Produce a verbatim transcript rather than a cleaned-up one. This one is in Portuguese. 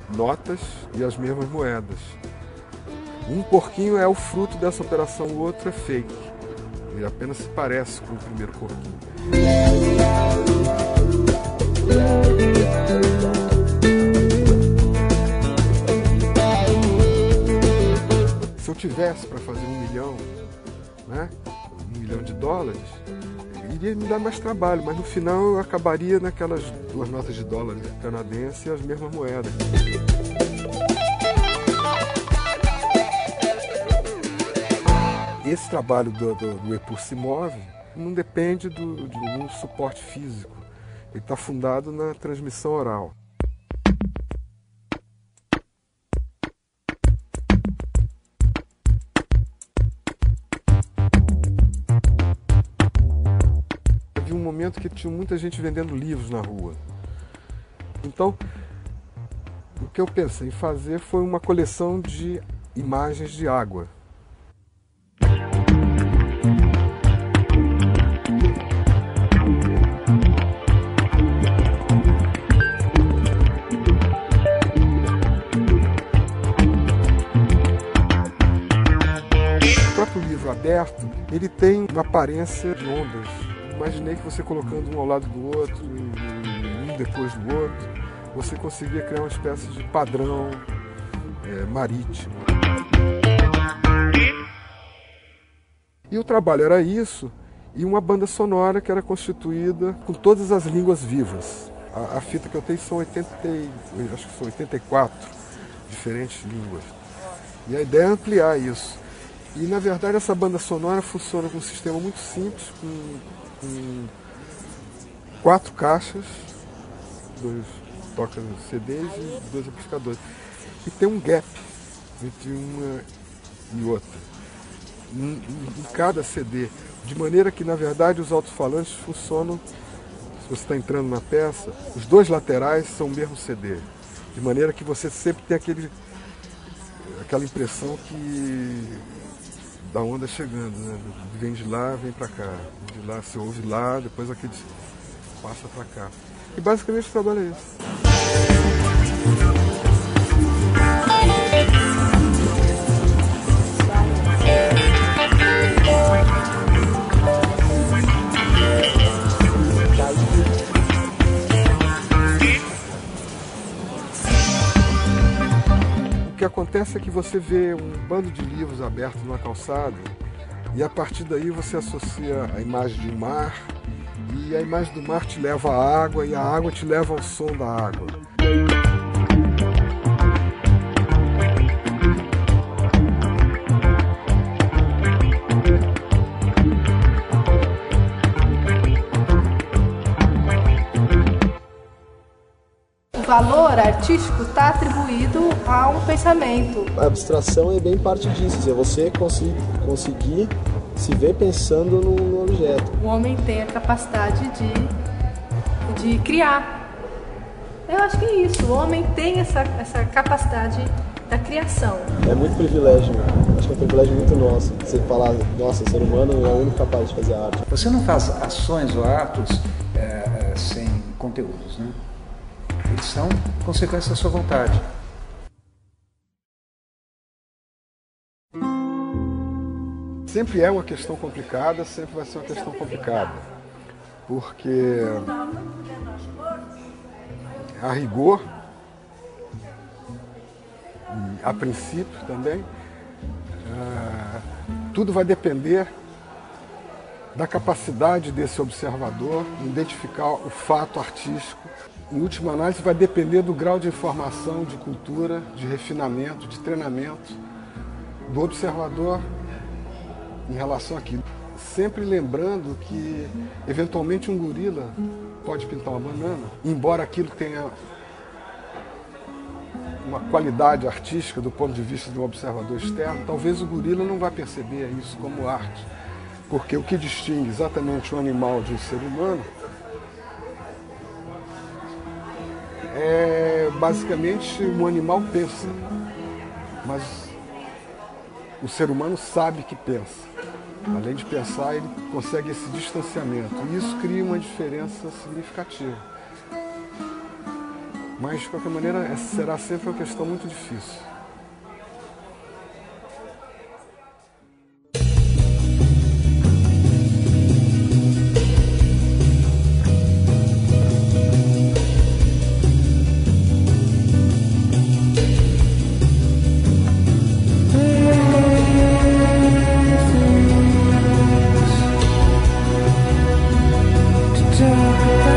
notas e as mesmas moedas. Um porquinho é o fruto dessa operação, o outro é fake. Ele apenas se parece com o primeiro porquinho. Se eu tivesse para fazer um milhão, né, um milhão de dólares, iria me dar mais trabalho, mas no final eu acabaria naquelas duas notas de dólar canadense e as mesmas moedas. Esse trabalho do, do, do Epur se move não depende do, de um suporte físico. Ele está fundado na transmissão oral. Havia um momento que tinha muita gente vendendo livros na rua. Então, o que eu pensei em fazer foi uma coleção de imagens de água. O próprio livro aberto, ele tem uma aparência de ondas. Imaginei que você colocando um ao lado do outro, um depois do outro, você conseguia criar uma espécie de padrão é, marítimo. E o trabalho era isso, e uma banda sonora que era constituída com todas as línguas vivas. A, a fita que eu tenho são oitenta, acho que são oitenta e quatro diferentes línguas. E a ideia é ampliar isso. E, na verdade, essa banda sonora funciona com um sistema muito simples, com, com quatro caixas, dois toca C Ds e dois amplificadores. E tem um gap entre uma e outra, em, em cada C D, de maneira que, na verdade, os alto-falantes funcionam, se você está entrando na peça, os dois laterais são o mesmo C D, de maneira que você sempre tem aquele, aquela impressão que da onda chegando, né? Vem de lá, vem para cá, vem de lá, você ouve lá, depois aquele passa para cá. E basicamente o trabalho é isso. O que acontece é que você vê um bando de livros abertos numa calçada e a partir daí você associa a imagem de um mar e a imagem do mar te leva à água e a água te leva ao som da água. O valor artístico está atribuído a um pensamento. A abstração é bem parte disso, é você conseguir, conseguir se ver pensando no, no objeto. O homem tem a capacidade de, de criar. Eu acho que é isso, o homem tem essa, essa capacidade da criação. É muito privilégio, acho que é um privilégio muito nosso. Você falar, nossa, o ser humano é o único capaz de fazer arte. Você não faz ações ou atos é, é, sem conteúdos, né? Eles são consequência da sua vontade. Sempre é uma questão complicada, sempre vai ser uma questão complicada. Porque, a rigor, a princípio também, uh, tudo vai depender da capacidade desse observador em identificar o fato artístico. Em última análise, vai depender do grau de informação, de cultura, de refinamento, de treinamento do observador em relação àquilo. Sempre lembrando que, eventualmente, um gorila pode pintar uma banana, embora aquilo tenha uma qualidade artística do ponto de vista de um observador externo, talvez o gorila não vá perceber isso como arte, porque o que distingue exatamente um animal de um ser humano é, basicamente, um animal pensa, mas o ser humano sabe que pensa. Além de pensar, ele consegue esse distanciamento. E isso cria uma diferença significativa. Mas, de qualquer maneira, será sempre uma questão muito difícil. Talk about